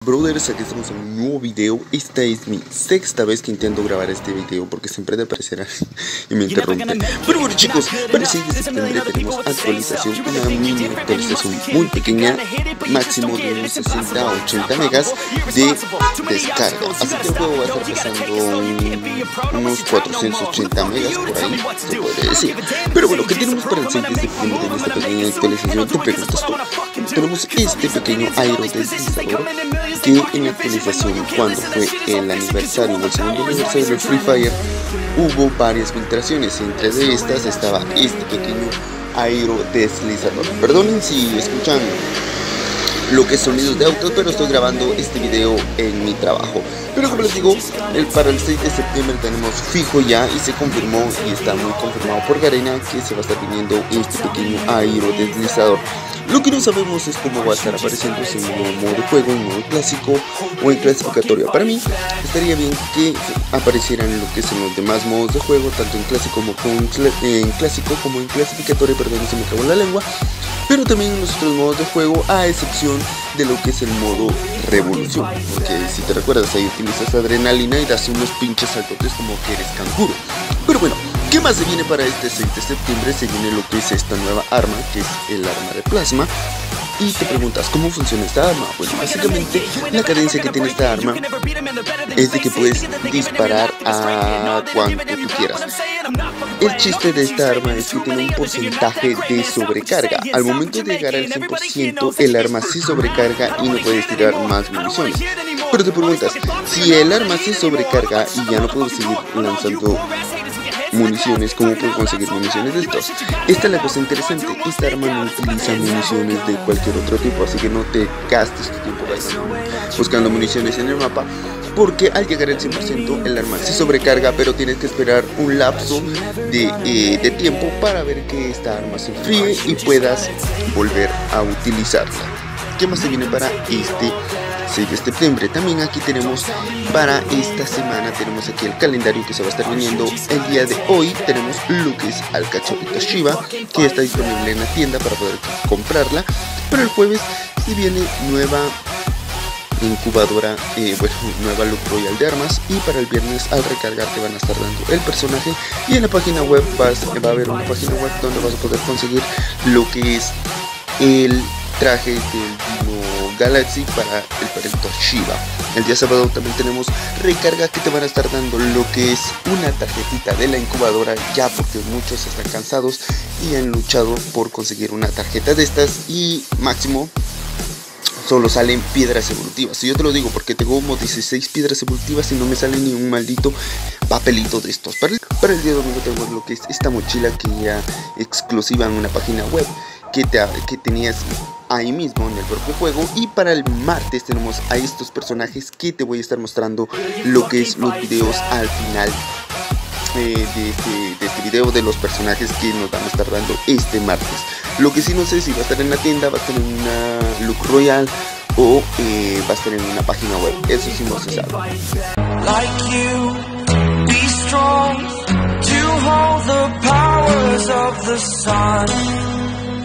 Brothers, aquí estamos en un nuevo video. Esta es mi sexta vez que intento grabar este video porque siempre te aparecerá y me interrumpe. Pero bueno chicos, para el 6 de septiembre tenemos actualización, una mini actualización muy pequeña, máximo de unos 60 a 80 megas de descarga. Así que el juego va a estar pasando unos 480 megas por ahí, se podría decir. Pero bueno, ¿qué tenemos para el 6 de septiembre en esta pequeña actualización? Te preguntas tú. Tenemos este pequeño aerodeslizador que en la actualización, cuando fue el aniversario o el segundo aniversario de Free Fire, hubo varias filtraciones. Entre de estas estaba este pequeño aerodeslizador. Perdonen si escuchan lo que es sonidos de autos, pero estoy grabando este video en mi trabajo. Pero como les digo, para el 6 de septiembre tenemos fijo ya y se confirmó y está muy confirmado por Garena que se va a estar viniendo este pequeño aerodeslizador. Lo que no sabemos es cómo va a estar apareciendo, si en un modo de juego, en modo clásico o en clasificatoria. Para mí estaría bien que aparecieran lo que son los demás modos de juego, tanto en clásico como en clasificatoria, perdón, se me acabó la lengua. Pero también en los otros modos de juego, a excepción de lo que es el modo revolución, porque si te recuerdas ahí utilizas adrenalina y das unos pinches saltotes como que eres canguro. Pero bueno, ¿qué más se viene para este 6 de septiembre? Se viene lo que es esta nueva arma, que es el arma de plasma. Y te preguntas, ¿cómo funciona esta arma? Bueno, básicamente la cadencia que tiene esta arma es de que puedes disparar a cuanto tú quieras. El chiste de esta arma es que tiene un porcentaje de sobrecarga. Al momento de llegar al 100%, el arma se sobrecarga y no puedes tirar más municiones. Pero te preguntas, si el arma se sobrecarga y ya no puedo seguir lanzando municiones, ¿cómo puedo conseguir municiones de estos? Esta es la cosa interesante. Esta arma no utiliza municiones de cualquier otro tipo, así que no te gastes tu tiempo buscando municiones en el mapa, porque al llegar al 100% el arma se sobrecarga, pero tienes que esperar un lapso de tiempo para ver que esta arma se enfríe y puedas volver a utilizarla. ¿Qué más se viene para este 6 de septiembre? También aquí tenemos para esta semana, tenemos aquí el calendario que se va a estar viniendo. El día de hoy tenemos lo que es al cachorrito Shiba, que está disponible en la tienda para poder comprarla. Pero el jueves se viene nueva incubadora, nueva look royal de armas, y para el viernes al recargar te van a estar dando el personaje, y en la página web va a haber una página web donde vas a poder conseguir lo que es el traje del Dino Galaxy para el perrito Shiba. El día sábado también tenemos recarga que te van a estar dando lo que es una tarjetita de la incubadora, ya porque muchos están cansados y han luchado por conseguir una tarjeta de estas, y máximo solo salen piedras evolutivas. Y yo te lo digo porque tengo como 16 piedras evolutivas y no me sale ni un maldito papelito de estos. Para el día domingo tengo lo que es esta mochila, que ya exclusiva en una página web que tenías ahí mismo en el propio juego. Y para el martes tenemos a estos personajes que te voy a estar mostrando lo que es los videos al final de este video, de los personajes que nos van a estar dando este martes. Lo que sí no sé si va a estar en la tienda, va a estar en una look royal o va a estar en una página web. Eso sí no se sabe. Like you, be strong to hold the powers of the sun.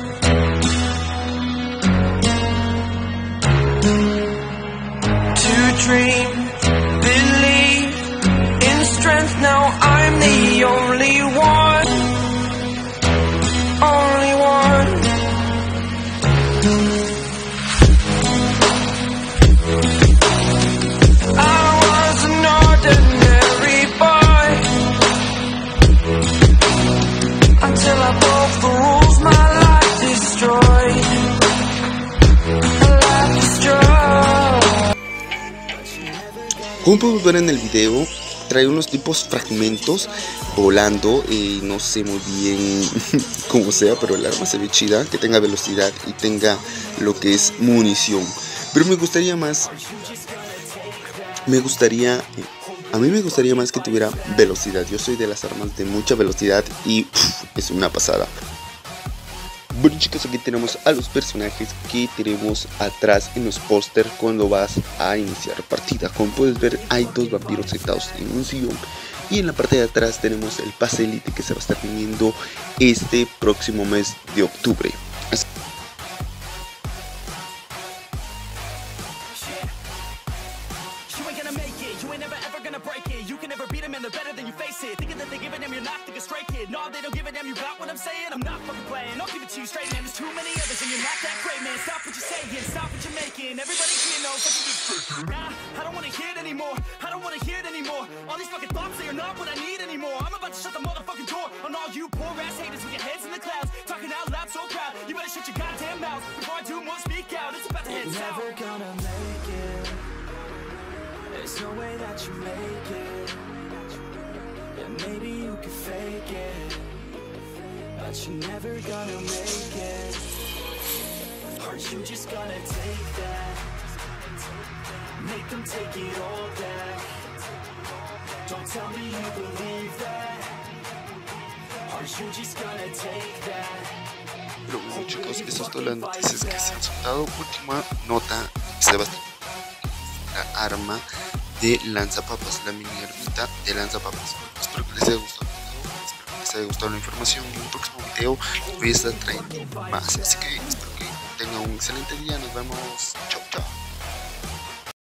To dream, believe in strength. Now I'm the only one, only one. I was an ordinary boy until I broke the rules, my life destroyed, life destroyed. Como podemos ver en el video, trae unos tipos fragmentos volando, y no sé muy bien cómo sea, pero el arma se ve chida, que tenga velocidad y tenga lo que es munición. Pero a mí me gustaría más que tuviera velocidad. Yo soy de las armas de mucha velocidad y es una pasada. Bueno chicos, aquí tenemos a los personajes que tenemos atrás en los póster cuando vas a iniciar partida. Como puedes ver, hay dos vampiros sentados en un sillón, y en la parte de atrás tenemos el pase elite que se va a estar viniendo este próximo mes de octubre. ain't never ever gonna break it. You can never beat them and they're better than you face it. Thinking that they give a damn, you're not thinking straight, kid. No, they don't give a damn, you got what I'm saying? I'm not fucking playing, I'll give it to you straight, man. There's too many others and you're not that great, man. Stop what you're saying, stop what you're making. Everybody here knows what you're faking. Nah, I don't wanna hear it anymore. I don't wanna hear it anymore. All these fucking thoughts, they are not what I need anymore. I'm about to shut the motherfucking door on all you poor ass haters with your heads in the clouds, talking out loud so proud. You better shut your goddamn mouth before I do more speak out. It's about to head south. Never gonna make it. There's no way that you make it. Yeah, maybe you could fake it, but you're never gonna make it. Aren't you just gonna take that? Make them take it all back. Don't tell me you believe that. Aren't you just gonna take that? Pero bueno, chicos, eso es todas las noticias que se han soltado. Última nota: Sebastián, la arma de lanzapapas, la mini armita de lanzapapas. Espero que les haya gustado el video, espero que les haya gustado la información. En el próximo video les voy a estar trayendo más, así que espero que tengan un excelente día. Nos vemos, chao chao.